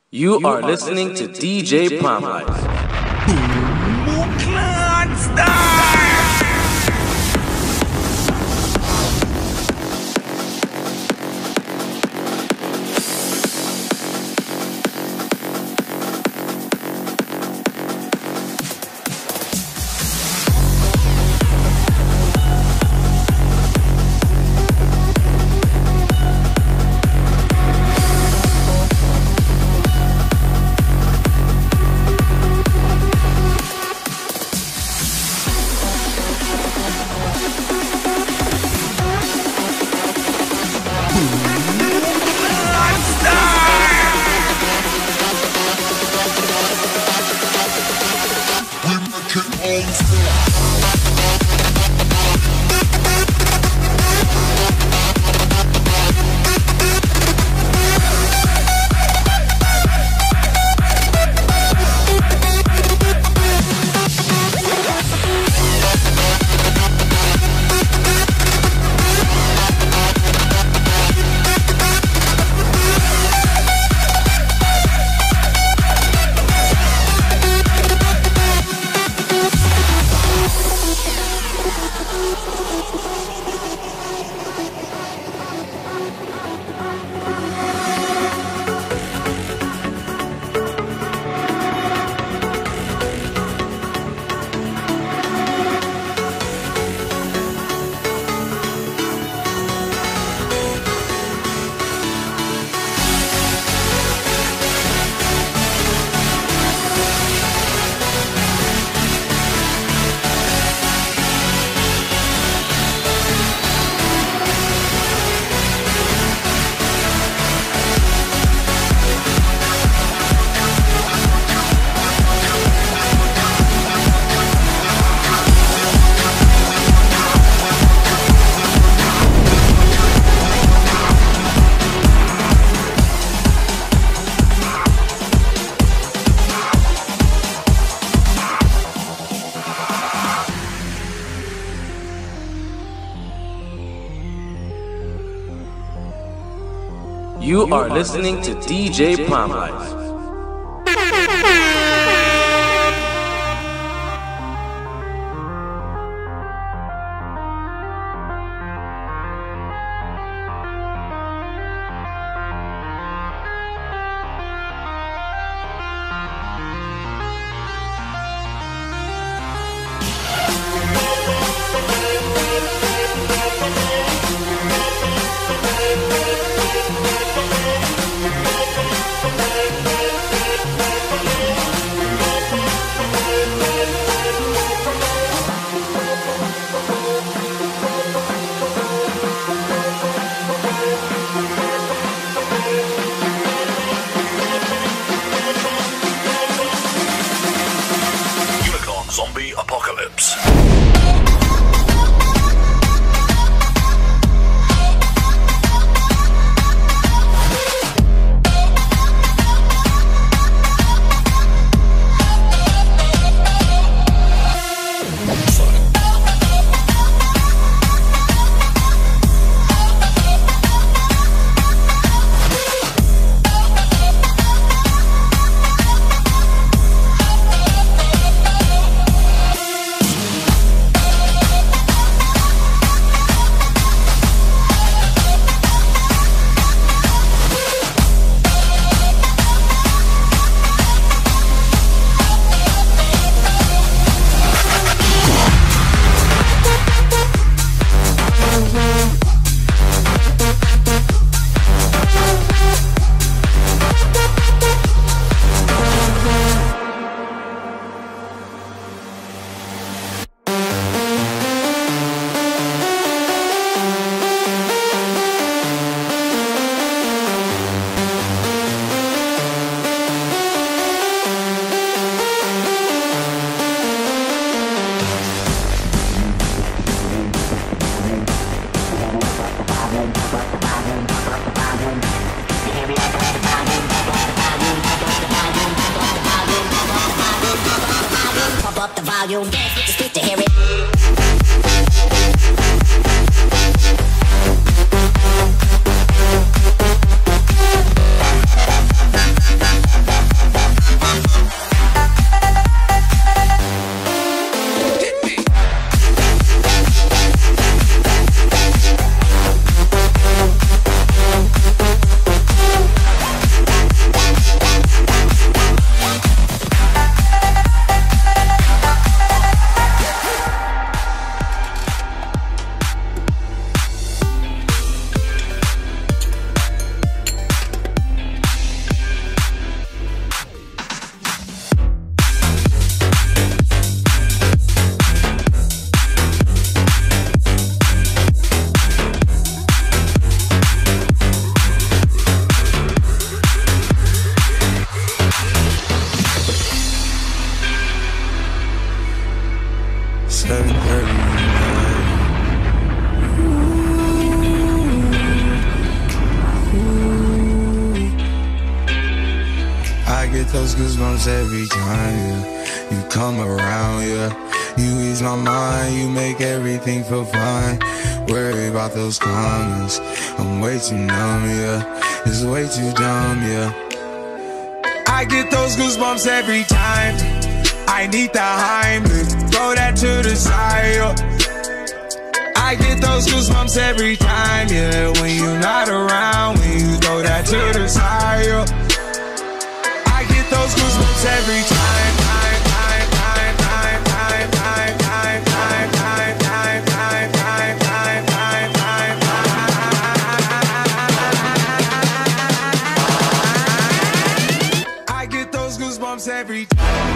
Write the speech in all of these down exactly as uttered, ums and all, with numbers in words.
You are listening to D J Primelife. You are listening to D J Primelife. Zombie apocalypse. Up the volume, just speak to hear it. get those goosebumps every time, yeah. You come around, yeah. You ease my mind, you make everything feel fine. Worry about those comments, I'm way too numb, yeah. It's way too dumb, yeah. I get those goosebumps every time. I need the Heimlich, throw that to the side, yeah. I get those goosebumps every time, yeah. When you're not around, when you throw that to the side, yeah. I get those goosebumps every time, time, time, time, time, time, time, time, time, time, time, time, time, time, time, time, time. I get those goosebumps every time.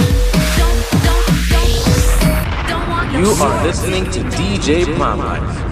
You are listening to D J Primelife.